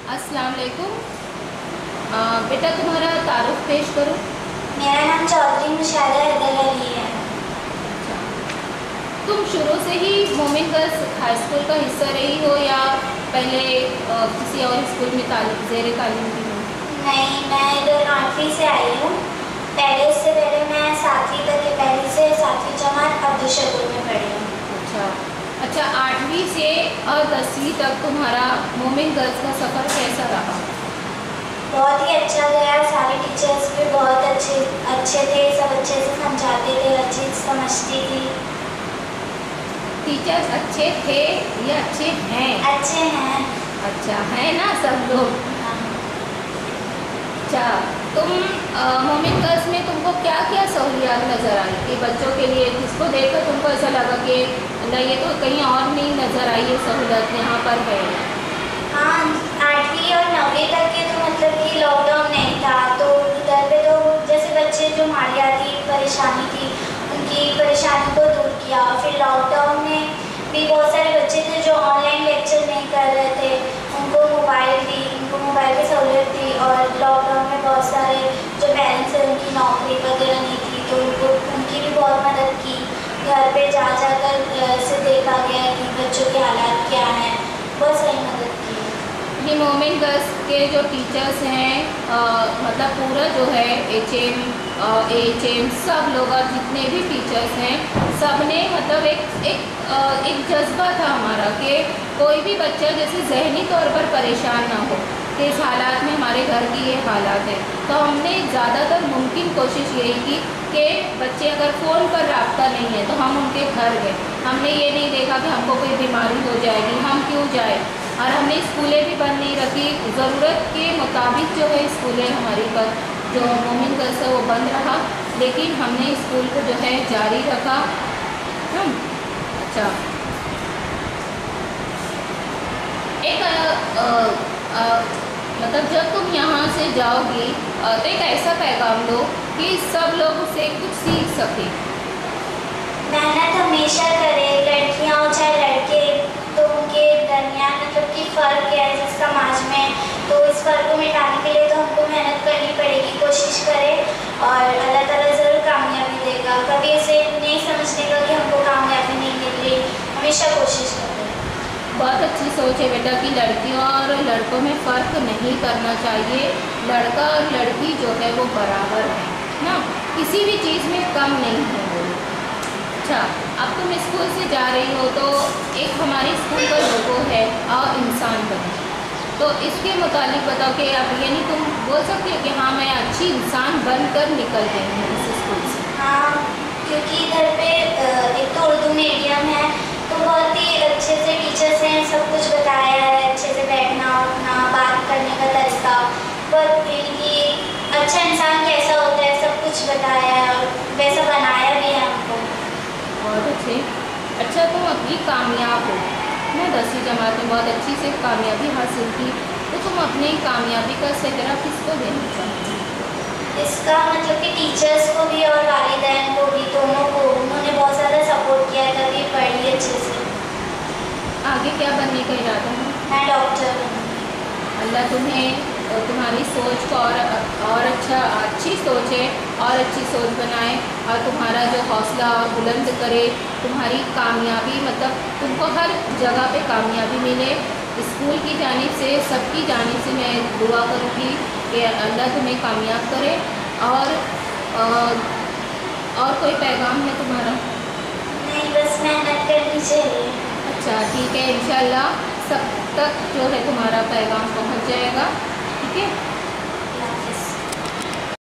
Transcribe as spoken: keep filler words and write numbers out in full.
अस्सलाम वालेकुम। अ, बेटा तुम्हारा तारुफ पेश करो। मेरा नाम चौधरी मुशादा हैदर अली है। अच्छा, तुम शुरू से ही मोमिन गर्ल्स हाई स्कूल का हिस्सा रही हो या पहले अ, किसी और स्कूल में तालीम ज़ेर तालीम की हो? नहीं, मैं इधर आठवीं से आई हूँ। पहले इससे पहले मैं सातवीं तक के पहली से सातवीं जमात अब्दुल शकूर में पढ़ी हूँ। अच्छा अच्छा, आठवीं से और दसवीं तक तुम्हारा मोमिन गर्ल्स का सफ़र कैसा रहा? बहुत ही अच्छा गया। सारे टीचर्स भी बहुत अच्छे अच्छे थे, सब अच्छे से समझाते थे, अच्छी समझती थी। टीचर्स अच्छे थे या अच्छे हैं? अच्छे हैं। अच्छा है ना सब लोग। हाँ। अच्छा, तुम अ, मोमिन गर्ल्स में तुमको क्या क्या सहूलियात नज़र आई कि बच्चों के लिए, जिसको देखकर तुमको ऐसा लगा कि नहीं ये तो कहीं और नहीं नज़र आई ये सहूलत यहाँ पर है? हाँ, आठवीं और नौवीं तक के तो मतलब कि लॉकडाउन नहीं था, तो उधर पे तो जैसे बच्चे जो मालियाती परेशानी थी उनकी परेशानी को दूर किया। फिर लॉकडाउन में भी बहुत सारे बच्चे थे जो ऑनलाइन लेक्चर नहीं कर रहे थे, उनको मोबाइल दी, उनको मोबाइल की सहूलियत दी। और लॉकडाउन में बहुत सारे जो पेरेंट्स हैं उनकी नौकरी वगैरह नहीं थी, तो उनको उनकी भी बहुत मदद की। घर पे जा जाकर से देखा गया कि बच्चों के हालात क्या हैं, बहुत सारी मदद की। ये मोमिन गर्ल्स के जो टीचर्स हैं, अ, मतलब पूरा जो है एच एम एच एम सब लोग और जितने भी टीचर्स हैं सब ने मतलब एक एक अ, एक जज्बा था हमारा कि कोई भी बच्चा जैसे जहनी तौर पर परेशान ना हो कि इस हालात में हमारे घर की ये हालात है। तो हमने ज़्यादातर मुमकिन कोशिश यही की कि बच्चे अगर फ़ोन पर रब्ता नहीं है तो हम उनके घर गए। हमने ये नहीं देखा कि हमको कोई बीमारी हो जाएगी, हम क्यों जाए। और हमने स्कूलें भी बंद नहीं रखी, ज़रूरत के मुताबिक जो है स्कूलें हमारी पर जो मोमिन गर्ल्स है वो बंद रहा, लेकिन हमने स्कूल को जो है जारी रखा। हम अच्छा, एक अ, अ, मतलब जब तुम यहाँ से जाओगी अ, तो एक ऐसा पैगाम लो कि सब लोग उससे कुछ सीख सके। मेहनत हमेशा करें, लड़कियां हो चाहे लड़के, तो उनके दरमियान मतलब कि फ़र्क है जिस समाज में, तो इस फ़र्क को मिटाने के लिए तो हमको मेहनत करनी पड़ेगी। कोशिश करें और अल्लाह ताला ज़रूर कामयाबी देगा। कभी ऐसे नहीं समझने का कि हमको कामयाबी नहीं मिल रही, हमेशा कोशिश करें। बहुत अच्छी सोच है बेटा कि लड़कियों और लड़कों में फ़र्क नहीं करना चाहिए। लड़का और लड़की जो है वो बराबर है ना, किसी भी चीज़ में कम नहीं है वो। अच्छा, अब तुम स्कूल से जा रही हो तो एक हमारे स्कूल का लोगो है आ इंसान बने, तो इसके मुतालिक बताओ कि अब यानी तुम बोल सकती हो कि हाँ मैं अच्छी इंसान बनकर निकल गई हूँ इस स्कूल से। हाँ, क्योंकि इधर पे एक तो उर्दू मीडियम है, तो बहुत ही अच्छे से टीचर्स हैं, सब कुछ बताया है, अच्छे से बैठना उठना बात करने का तरीका, बहुत इनकी अच्छा इंसान कैसा होता है सब कुछ बताया है और वैसा बनाया भी है हमको। बहुत अच्छे। अच्छा, तुम अभी कामयाब हो ना, दसवीं जमात में बहुत अच्छी से कामयाबी हासिल की, तो तुम अपनी कामयाबी का सेहरा किसको देना चाहोगी? इसका मतलब कि टीचर्स को भी और वालिदैन को भी, दोनों को। उन्होंने बहुत ज़्यादा सपोर्ट किया है, तभी पढ़ी अच्छे से। आगे क्या बनने का इरादा है? मैं डॉक्टर बनूँगी। अल्लाह तुम्हें और तुम्हारी सोच को और और अच्छा अच्छी सोच है और अच्छी सोच बनाए और तुम्हारा जो हौसला और बुलंद करे, तुम्हारी कामयाबी मतलब तुमको हर जगह पे कामयाबी मिले। स्कूल की जानिब से, सबकी जानिब से मैं दुआ करूँगी कि अल्लाह तुम्हें कामयाब करे। और और, और कोई पैगाम है तुम्हारा? नहीं, बस मेहनत करनी चाहिए। अच्छा ठीक है, इंशाल्लाह सब तक जो है तुम्हारा पैगाम पहुँच जाएगा। ठीक है।